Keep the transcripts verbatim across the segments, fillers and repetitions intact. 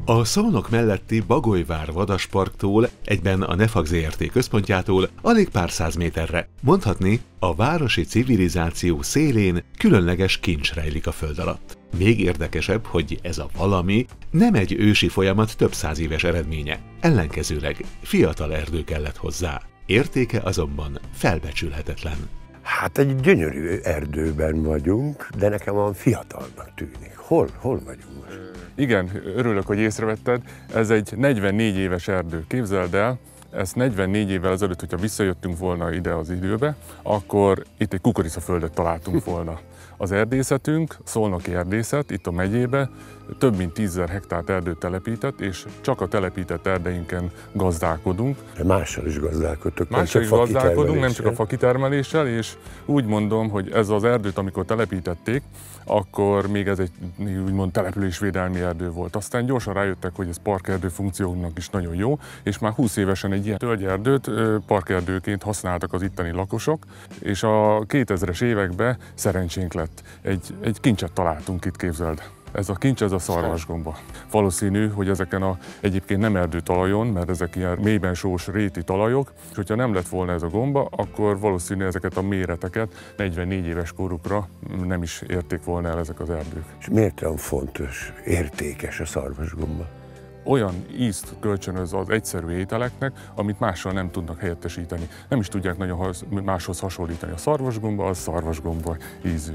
A Szolnok melletti Bagolyvár vadasparktól, egyben a Nefag Zé Er Té központjától alig pár száz méterre, mondhatni, a városi civilizáció szélén különleges kincs rejlik a föld alatt. Még érdekesebb, hogy ez a valami nem egy ősi folyamat több száz éves eredménye, ellenkezőleg fiatal erdő kellett hozzá. Értéke azonban felbecsülhetetlen. Hát egy gyönyörű erdőben vagyunk, de nekem olyan fiatalnak tűnik. Hol, hol vagyunk most? Igen, örülök, hogy észrevetted. Ez egy negyvennégy éves erdő. Képzeld el, ezt negyvennégy évvel ezelőtt, hogyha visszajöttünk volna ide az időbe, akkor itt egy kukoricaföldet találtunk volna. Az erdészetünk, Szolnoki erdészet, itt a megyébe több mint tízezer hektárt erdőt telepített, és csak a telepített erdeinken gazdálkodunk. De mással is gazdálkodtok, mással is gazdálkodunk, nem csak a fakitermeléssel, és úgy mondom, hogy ez az erdőt, amikor telepítették, akkor még ez egy úgymond településvédelmi erdő volt. Aztán gyorsan rájöttek, hogy ez parkerdő funkcióknak is nagyon jó, és már húsz évesen egy ilyen tölgyerdőt parkerdőként használtak az itteni lakosok, és a kétezres években szerencsénk lett. Egy, egy kincset találtunk itt, képzeld. Ez a kincs, ez a szarvasgomba. Valószínű, hogy ezeken a egyébként nem erdőtalajon, mert ezek ilyen mélyben sós réti talajok, és hogyha nem lett volna ez a gomba, akkor valószínű ezeket a méreteket negyvennégy éves korukra nem is érték volna el ezek az erdők. És miért olyan fontos, értékes a szarvasgomba? Olyan ízt kölcsönöz az egyszerű ételeknek, amit mással nem tudnak helyettesíteni. Nem is tudják nagyon máshoz hasonlítani. A szarvasgomba az szarvasgomba ízű.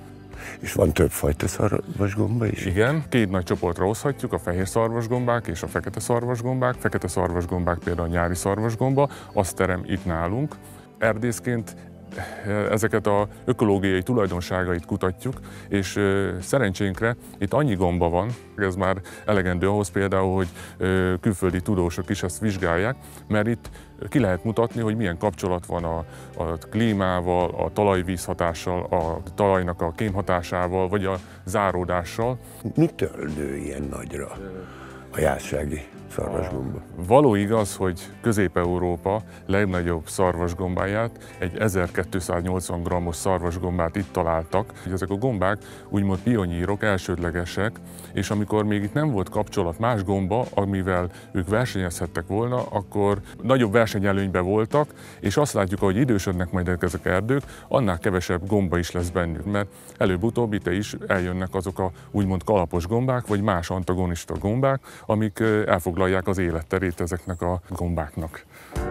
És van többfajta szarvasgomba is? Igen, két nagy csoportra hozhatjuk, a fehér szarvasgombák és a fekete szarvasgombák. Fekete szarvasgombák például a nyári szarvasgomba, azt terem itt nálunk. Erdészként ezeket az ökológiai tulajdonságait kutatjuk, és szerencsénkre itt annyi gomba van, ez már elegendő ahhoz például, hogy külföldi tudósok is ezt vizsgálják, mert itt ki lehet mutatni, hogy milyen kapcsolat van a, a klímával, a talajvíz hatással, a talajnak a kémhatásával, vagy a záródással. Mitől nő ilyen nagyra a jászsági szarvasgomba? Való igaz, hogy Közép-Európa legnagyobb szarvasgombáját, egy ezerkétszáznyolcvan grammos szarvasgombát itt találtak. Ezek a gombák úgymond pionírok, elsődlegesek, és amikor még itt nem volt kapcsolat más gomba, amivel ők versenyezhettek volna, akkor nagyobb versenyelőnyben voltak, és azt látjuk, hogy idősödnek majd ezek erdők, annál kevesebb gomba is lesz bennük, mert előbb-utóbb itt is eljönnek azok a úgymond kalapos gombák, vagy más antagonista gombák, amik elfoglalják az életterét ezeknek a gombáknak.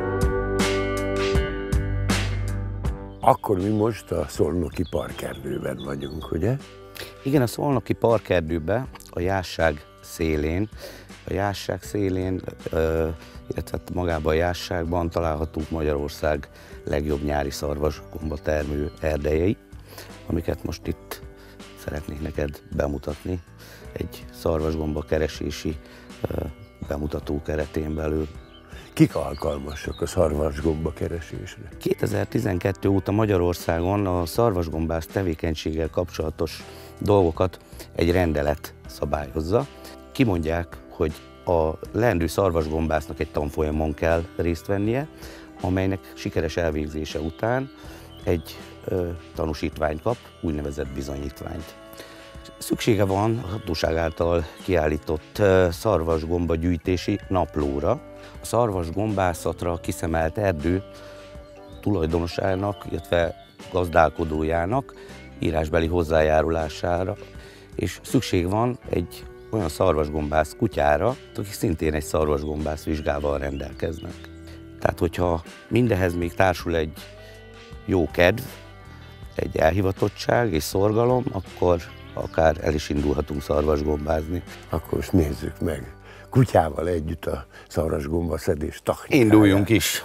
Akkor mi most a Szolnoki parkerdőben vagyunk, ugye? Igen, a Szolnoki parkerdőben, a Jászság szélén, a Jászság szélén, illetve magában a Jászságban találhatók Magyarország legjobb nyári szarvasgomba termő erdejei, amiket most itt szeretnék neked bemutatni egy szarvasgomba keresési bemutató keretén belül. Kik alkalmasak a szarvasgomba keresésre? kétezer-tizenkettő óta Magyarországon a szarvasgombász tevékenységgel kapcsolatos dolgokat egy rendelet szabályozza. Kimondják, hogy a leendő szarvasgombásznak egy tanfolyamon kell részt vennie, amelynek sikeres elvégzése után egy ö, tanúsítványt kap, úgynevezett bizonyítványt. Szüksége van a hatóság által kiállított szarvasgomba gyűjtési naplóra. A szarvasgombászatra kiszemelt erdő tulajdonosának, illetve gazdálkodójának írásbeli hozzájárulására, és szükség van egy olyan szarvasgombász kutyára, akik szintén egy szarvasgombász vizsgával rendelkeznek. Tehát, hogyha mindehez még társul egy jó kedv, egy elhivatottság és szorgalom, akkor akár el is indulhatunk szarvasgombázni. Akkor most nézzük meg kutyával együtt a szarvasgomba szedés technikáját. Induljunk is!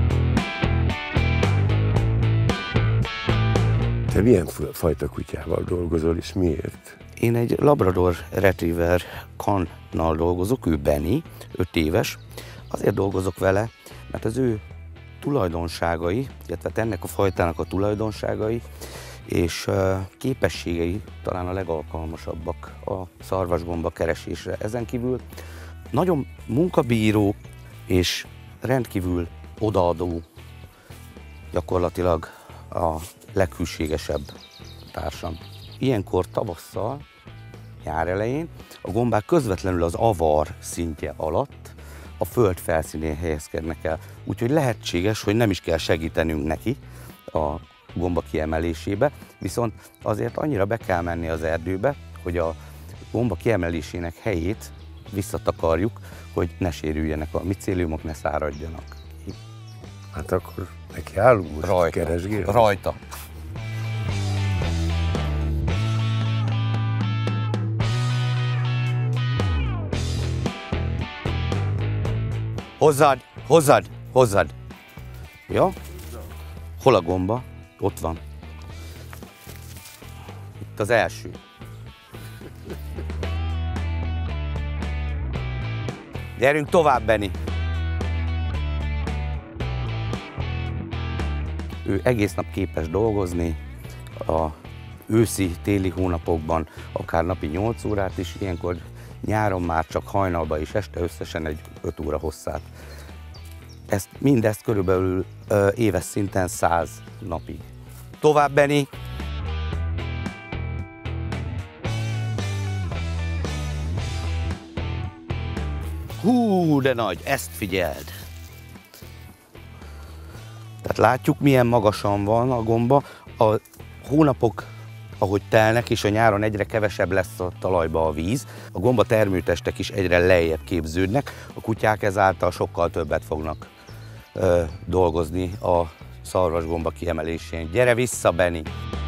Te milyen fajta kutyával dolgozol és miért? Én egy Labrador Retriever kannal dolgozok, ő Benny, öt éves. Azért dolgozok vele, mert az ő tulajdonságai, illetve ennek a fajtának a tulajdonságai és képességei talán a legalkalmasabbak a szarvasgomba keresésre. Ezen kívül nagyon munkabíró és rendkívül odaadó, gyakorlatilag a leghűségesebb társam. Ilyenkor tavasszal nyár elején, a gombák közvetlenül az avar szintje alatt a föld felszínén helyezkednek el. Úgyhogy lehetséges, hogy nem is kell segítenünk neki a gomba kiemelésébe, viszont azért annyira be kell menni az erdőbe, hogy a gomba kiemelésének helyét visszatakarjuk, hogy ne sérüljenek a micéliumok, ne száradjanak. Hát akkor neki állunk most Rajta. keresgélni? Rajta. Hozzád, hozzád, hozzád. Ja? Hol a gomba? Ott van. Itt az első. Gyerünk tovább, Benni. Ő egész nap képes dolgozni, a őszi, téli hónapokban akár napi nyolc órát is, ilyenkor nyáron már csak hajnalba és este összesen egy öt óra hosszát. Ezt, mindezt körülbelül ö, éves szinten száz napig. Tovább, Benni! Hú, de nagy, ezt figyeld! Tehát látjuk, milyen magasan van a gomba. A hónapok, ahogy telnek, és a nyáron egyre kevesebb lesz a talajba a víz, a gomba termőtestek is egyre lejjebb képződnek, a kutyák ezáltal sokkal többet fognak ö, dolgozni a szarvasgomba kiemelésén. Gyere vissza, Benni!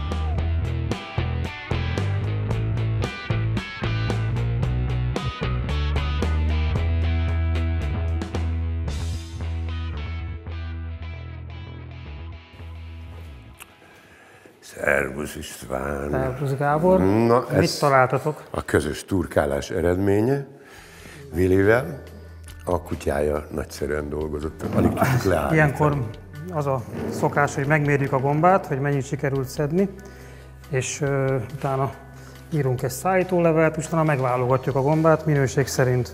Szervusz István! Szervusz Gábor! Na, mit találtatok? A közös turkálás eredménye. Vilivel, a kutyája nagyszerűen dolgozott, alig tudtuk leállítani. Ilyenkor az a szokás, hogy megmérjük a gombát, hogy mennyit sikerült szedni, és uh, utána írunk egy szállítólevelet, és utána megválogatjuk a gombát minőség szerint.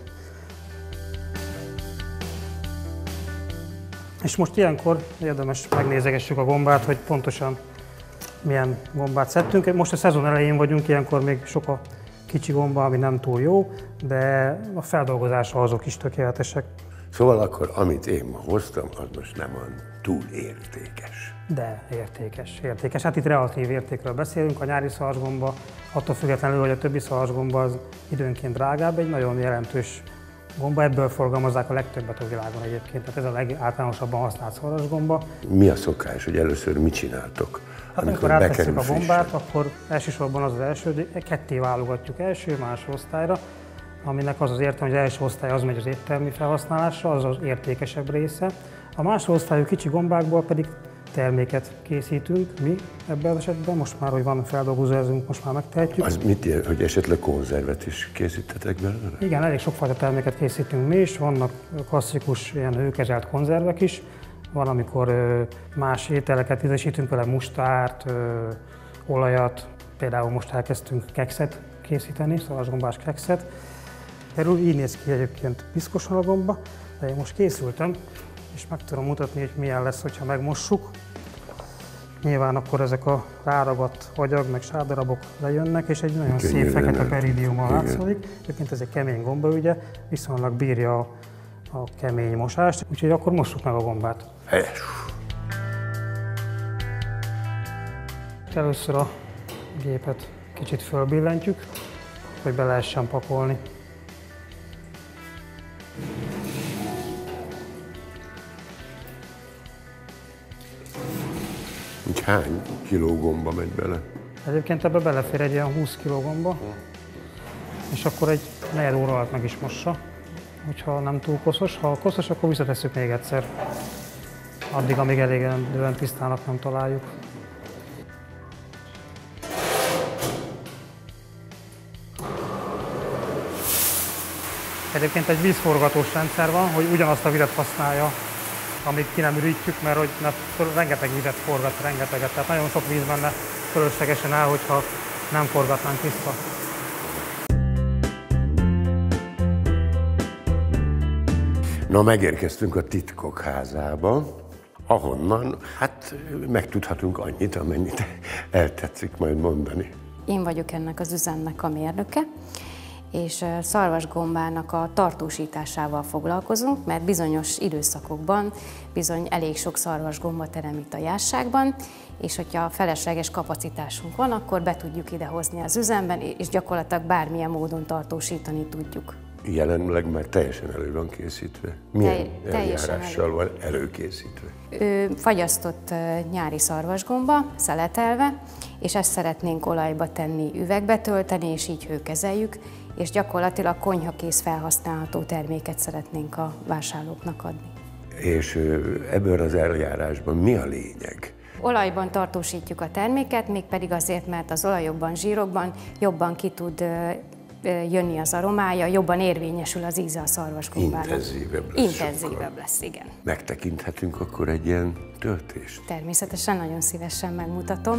És most ilyenkor érdemes megnézegessük a gombát, hogy pontosan milyen gombát szedtünk. Most a szezon elején vagyunk, ilyenkor még sok a kicsi gomba, ami nem túl jó, de a feldolgozása azok is tökéletesek. Szóval akkor, amit én ma hoztam, az most nem olyan túl értékes. De értékes, értékes. Hát itt relatív értékről beszélünk. A nyári szarvasgomba, attól függetlenül, hogy a többi szarvasgomba az időnként drágább, egy nagyon jelentős gomba, ebből forgalmazzák a legtöbbet a világon egyébként. Tehát ez a legáltalánosabban használt szarvasgomba. Mi a szokás, hogy először mit csináltok? Hát amikor átvesszük a gombát, akkor elsősorban az az első, ketté válogatjuk első, másodosztályra, aminek az az értelme, hogy az első osztály az megy az éttermi felhasználásra, az az értékesebb része. A másodosztályú kicsi gombákból pedig terméket készítünk mi ebben az esetben, most már, hogy van feldolgozózunk, most már megtehetjük. Az mit ér, hogy esetleg konzervet is készítetek belőle? Igen, elég sokfajta terméket készítünk mi is, vannak klasszikus ilyen hőkezelt konzervek is, van, amikor ö, más ételeket ízesítünk, például mustárt, ö, olajat, például most elkezdtünk kekszet készíteni, szarvasgombás kekszet. Erről így néz ki egyébként piszkosan a gomba, de én most készültem, és meg tudom mutatni, hogy milyen lesz, hogyha megmossuk. Nyilván akkor ezek a ráragadt agyag, meg sárdarabok lejönnek, és egy nagyon Könnyű szép fekete lenne. peridiuma látszik. Egyébként ez egy kemény gomba, ugye, viszonylag bírja a, a kemény mosást, úgyhogy akkor mossuk meg a gombát. Helyes. Először a gépet kicsit fölbillentjük, hogy be lehessen pakolni. Úgy hány kiló gomba megy bele? Egyébként ebbe belefér egy ilyen húsz kiló gomba, és akkor egy negyed óra alatt meg is mossa, hogyha nem túl koszos. Ha koszos, akkor visszatesszük még egyszer, addig, amíg elégedően tisztának nem találjuk. Egyébként egy vízforgatós rendszer van, hogy ugyanazt a vizet használja, amíg ki nem ürítjük, mert hogy rengeteg vizet forgat, rengeteget, tehát nagyon sok víz benne fölöslegesen áll, hogyha nem forgatnánk vissza. Na, megérkeztünk a titkok házába, ahonnan hát megtudhatunk annyit, amennyit eltetszik majd mondani. Én vagyok ennek az üzemnek a mérnöke, és szarvasgombának a tartósításával foglalkozunk, mert bizonyos időszakokban bizony elég sok szarvasgomba terem itt a jásságban, és hogyha felesleges kapacitásunk van, akkor be tudjuk idehozni az üzemben, és gyakorlatilag bármilyen módon tartósítani tudjuk. Jelenleg már teljesen elő van készítve. Milyen Te eljárással elő. van előkészítve? Ő fagyasztott nyári szarvasgomba, szeletelve, és ezt szeretnénk olajba tenni, üvegbe tölteni, és így hőkezeljük, és gyakorlatilag konyhakész felhasználható terméket szeretnénk a vásárlóknak adni. És ebből az eljárásban mi a lényeg? Olajban tartósítjuk a terméket, mégpedig azért, mert az olajokban, zsírokban jobban ki tud jönni az aromája, jobban érvényesül az íze a szarvasgombának. Intenzívebb lesz. Intenzívebb lesz, igen. Megtekinthetünk akkor egy ilyen töltést? Természetesen nagyon szívesen megmutatom.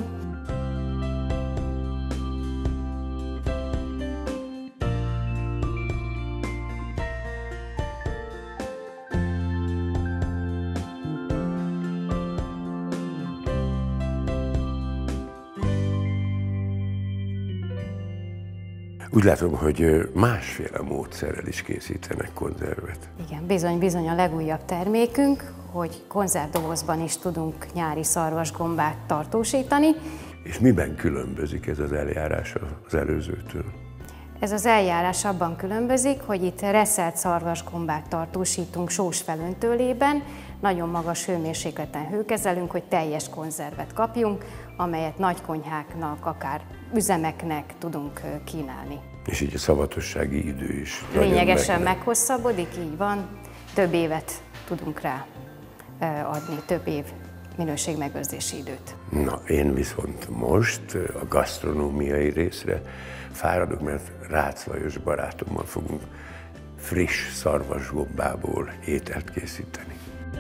Úgy látom, hogy másféle módszerrel is készítenek konzervet. Igen, bizony-bizony a legújabb termékünk, hogy konzervdobozban is tudunk nyári szarvasgombát tartósítani. És miben különbözik ez az eljárás az előzőtől? Ez az eljárás abban különbözik, hogy itt reszelt szarvasgombát tartósítunk sós felöntőlében, nagyon magas hőmérsékleten hőkezelünk, hogy teljes konzervet kapjunk, amelyet nagykonyháknak, akár üzemeknek tudunk kínálni. És így a szavatossági idő is lényegesen meghosszabbodik, így van, több évet tudunk rá adni, több év minőségmegőrzési időt. Na, én viszont most a gasztronómiai részre fáradok, mert Rácz Lajos barátommal fogunk friss szarvasgombából ételt készíteni.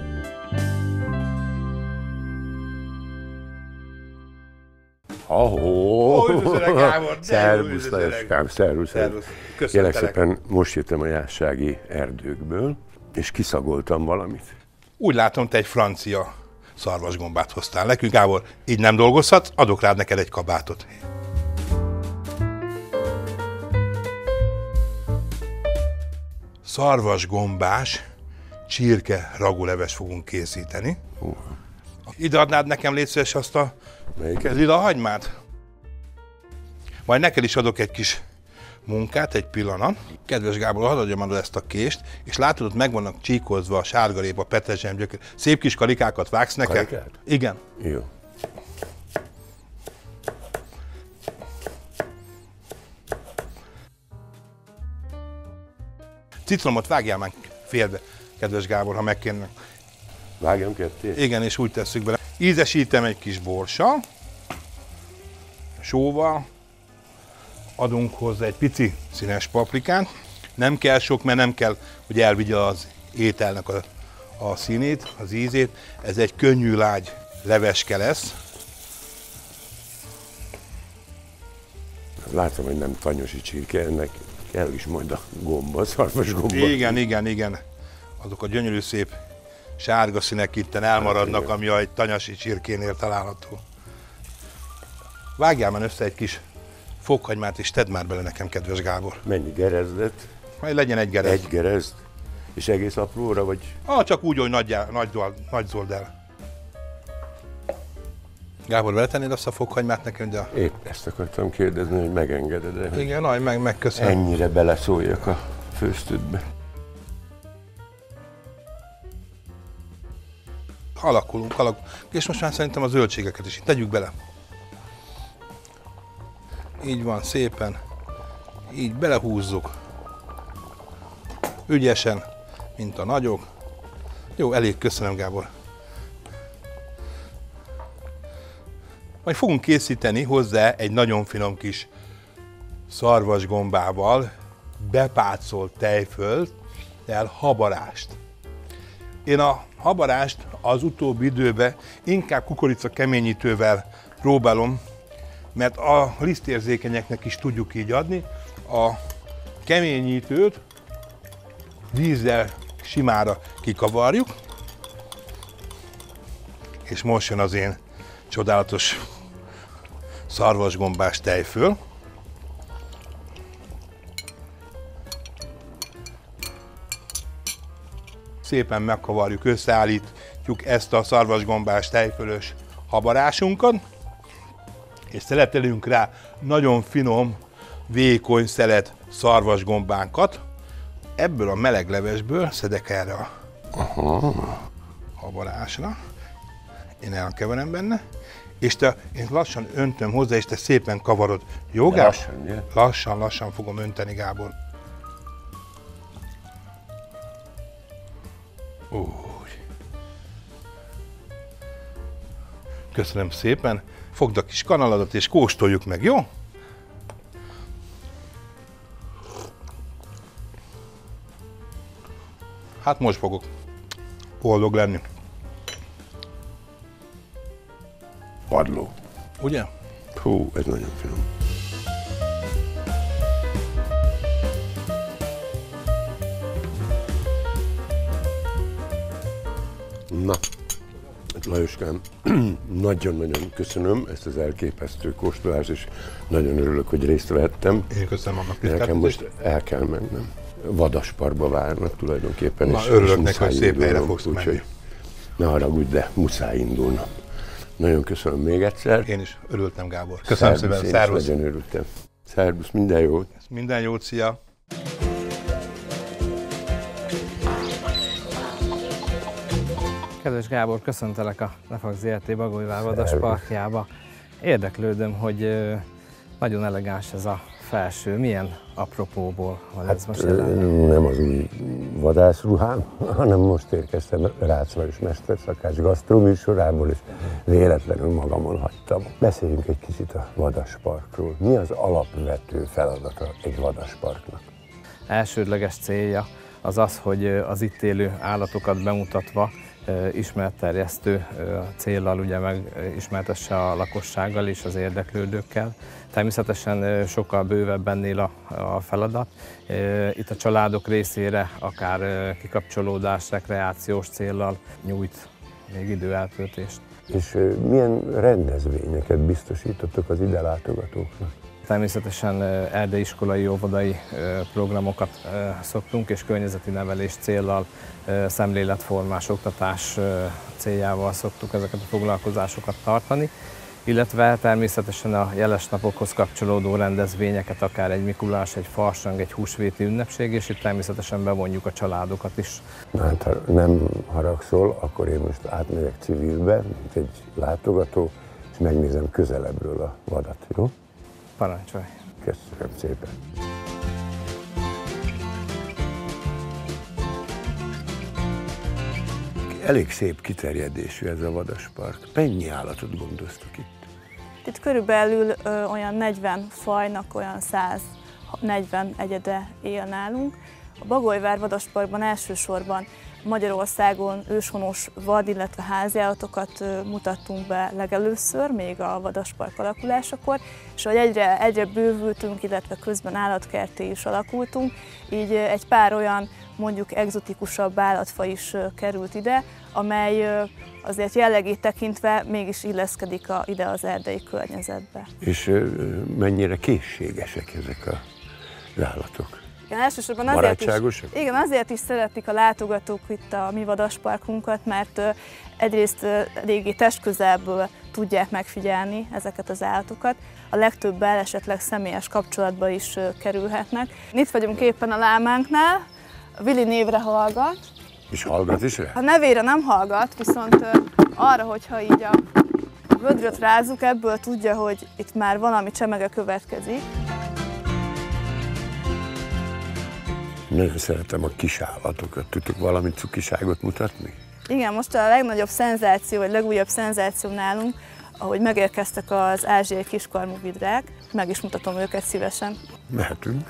Ahó! Üdvözlök, Gábor! Szervusz, Lajoskám, szervusz! Kérlek szépen, most jöttem a jássági erdőkből, és kiszagoltam valamit. Úgy látom, te egy francia szarvasgombát hoztál nekünk, Gábor. Így nem dolgozhatsz, adok rád neked egy kabátot. Szarvasgombás csirke raguleves fogunk készíteni. Uh. Ide adnád nekem, légy szíves, azt a lila hagymát? Majd neked is adok egy kis munkát, egy pillanat. Kedves Gábor, hadd adjam ezt a kést, és látod, ott meg vannak csíkozva a sárgarépa, petrezselyemgyökér. Szép kis karikákat vágsz nekem? Karikát? Igen. Jó. Citromot vágjál már félbe, kedves Gábor, ha megkérnek. Vágjam ketté? Igen, és úgy tesszük bele. Ízesítem egy kis borssal, sóval, adunk hozzá egy pici színes paprikát. Nem kell sok, mert nem kell, hogy elvigye az ételnek a, a színét, az ízét. Ez egy könnyű, lágy leveske lesz. Látom, hogy nem tanyosi csirke, ennek kell is majd a gomba, szarvasgomba. Igen, igen, igen. Azok a gyönyörű szép sárga színek itten elmaradnak, hát, ami a tanyasi csirkénél található. Vágjál már össze egy kis fokhagymát, és tedd már bele nekem, kedves Gábor. Mennyi gerezdet? Majd legyen egy gerezd. Egy gerezd? És egész apróra, vagy? Ah, csak úgy, hogy nagy, nagy, nagy zold el. Gábor, beletennéd azt a fokhagymát nekem, de... Épp ezt akartam kérdezni, hogy megengeded-e? Igen, nagy, meg, megköszönöm. Ennyire beleszóljak a főztődbe. Alakulunk, alakulunk. És most már szerintem a zöldségeket is tegyük bele. Így van, szépen. Így belehúzzuk. Ügyesen, mint a nagyok. Jó, elég, köszönöm, Gábor. Majd fogunk készíteni hozzá egy nagyon finom kis szarvasgombával bepácolt tejfölddel habarást. Én a habarást az utóbbi időben inkább kukorica keményítővel próbálom, mert a lisztérzékenyeknek is tudjuk így adni. A keményítőt vízzel simára kikavarjuk, és most jön az én csodálatos szarvasgombás tejföl. Szépen megkavarjuk, összeállítjuk ezt a szarvasgombás tejfölös habarásunkat, és szeletelünk rá nagyon finom, vékony szelet szarvasgombánkat. Ebből a meleg levesből szedek erre a Aha. habarásra. Én elkeverem benne, és te, én lassan öntöm hozzá, és te szépen kavarod. Jó, Gábor? Lassan, lassan, lassan fogom önteni, Gábor. Úgy. Köszönöm szépen. Fogd a kis kanaladat, és kóstoljuk meg, jó? Hát most fogok boldog lenni. Padló. Ugye? Hú, ez nagyon finom. Na, Lajoskám, nagyon-nagyon köszönöm ezt az elképesztő kóstolást, és nagyon örülök, hogy részt vehettem. Én köszönöm annak. Nekem most el kell mennem. Vadasparkba várnak tulajdonképpen. Na, és, örülök és neki, hogy szép helyre fogsz úgy, menni. Ne haragudj, de muszáj indulna. Nagyon köszönöm még egyszer. Én is örültem, Gábor. Köszönöm szépen, szervusz. Nagyon örültem. Szervusz, minden jót. Minden jót, szia. Kedves Gábor, köszöntelek a Nefag zé er té Bagolyvár vadasparkjába. Érdeklődöm, hogy nagyon elegáns ez a felső. Milyen apropóból van hát, ez most jelenleg? Nem az új vadászruhám, hanem most érkeztem Rácz Lajos mesterszakács gasztroműsorából, és véletlenül magamon hagytam. Beszéljünk egy kicsit a vadasparkról. Mi az alapvető feladata egy vadasparknak? Elsődleges célja az az, hogy az itt élő állatokat bemutatva ismeretterjesztő céllal ugye megismertesse a lakossággal és az érdeklődőkkel. Természetesen sokkal bővebb ennél a, a feladat. Itt a családok részére akár kikapcsolódás, rekreációs céllal nyújt még időeltöltést. És milyen rendezvényeket biztosítottak az ide látogatóknak? Természetesen erdélyiskolai, óvodai programokat szoktunk, és környezeti nevelés céllal, szemléletformás oktatás céljával szoktuk ezeket a foglalkozásokat tartani, illetve természetesen a jeles napokhoz kapcsolódó rendezvényeket, akár egy Mikulás, egy farsang, egy húsvéti ünnepség, és itt természetesen bevonjuk a családokat is. Na hát, ha nem haragszol, akkor én most átmegyek civilbe, mint egy látogató, és megnézem közelebbről a vadat, jó? Parancsolj! Köszönöm szépen! Elég szép kiterjedésű ez a vadaspark. Mennyi állatot gondoztak itt? Itt körülbelül ö, olyan negyven fajnak olyan száz negyven egyede él nálunk. A Bagolyvár vadasparkban elsősorban Magyarországon őshonos vad, illetve háziállatokat mutattunk be legelőször, még a vadaspark alakulásakor, és ahogy egyre, egyre bővültünk, illetve közben állatkertté is alakultunk, így egy pár olyan mondjuk egzotikusabb állatfaj is került ide, amely azért jellegét tekintve mégis illeszkedik a, ide az erdei környezetbe. És mennyire készségesek ezek az állatok? Igen, elsősorban azért is, igen, azért is szeretik a látogatók itt a mi vadasparkunkat, mert egyrészt eléggé testközelből tudják megfigyelni ezeket az állatokat. A legtöbbel esetleg személyes kapcsolatba is kerülhetnek. Itt vagyunk éppen a lámánknál, a Vili névre hallgat. És hallgat is rá? A nevére nem hallgat, viszont arra, hogyha így a vödröt rázzuk, ebből tudja, hogy itt már valami csemege következik. Nagyon szeretem a kis állatokat. Tudtok valami cukiságot mutatni? Igen, most a legnagyobb szenzáció, vagy legújabb szenzáció nálunk, ahogy megérkeztek az ázsiai kiskarmú vidrák. Meg is mutatom őket szívesen. Mehetünk.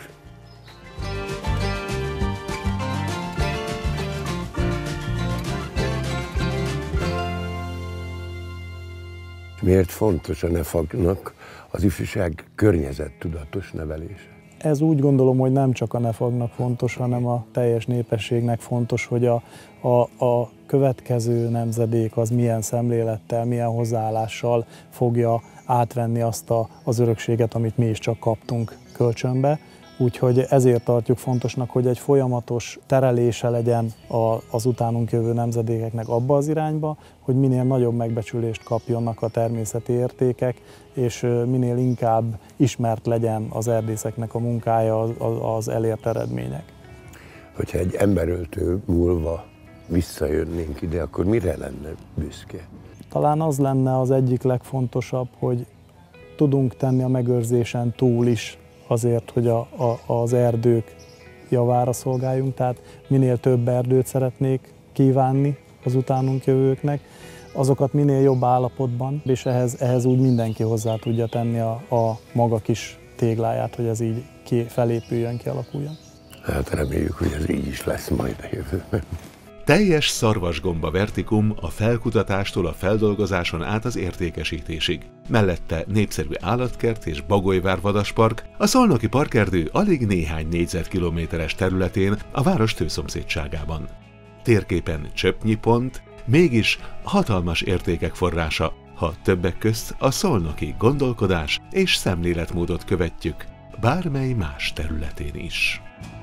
Miért fontos a Nefagnak az ifjúság környezettudatos nevelése? Ez úgy gondolom, hogy nem csak a Nefagnak fontos, hanem a teljes népességnek fontos, hogy a, a, a következő nemzedék az milyen szemlélettel, milyen hozzáállással fogja átvenni azt a, az örökséget, amit mi is csak kaptunk kölcsönbe. Úgyhogy ezért tartjuk fontosnak, hogy egy folyamatos terelése legyen az utánunk jövő nemzedékeknek abba az irányba, hogy minél nagyobb megbecsülést kapjonnak a természeti értékek, és minél inkább ismert legyen az erdészeknek a munkája, az elért eredmények. Hogyha egy emberöltő múlva visszajönnénk ide, akkor mire lenne büszke? Talán az lenne az egyik legfontosabb, hogy tudunk tenni a megőrzésen túl is azért, hogy a, a, az erdők javára szolgáljunk, tehát minél több erdőt szeretnék kívánni az utánunk jövőknek, azokat minél jobb állapotban, és ehhez, ehhez úgy mindenki hozzá tudja tenni a, a maga kis tégláját, hogy ez így ki, felépüljön, kialakuljon. Hát reméljük, hogy ez így is lesz majd a jövőben. Teljes szarvasgomba vertikum a felkutatástól a feldolgozáson át az értékesítésig. Mellette népszerű állatkert és Bagolyvár vadaspark, a Szolnoki Parkerdő alig néhány négyzetkilométeres területén a város tőszomszédságában. Térképen csöpnyi pont, mégis hatalmas értékek forrása, ha többek közt a szolnoki gondolkodás és szemléletmódot követjük bármely más területén is.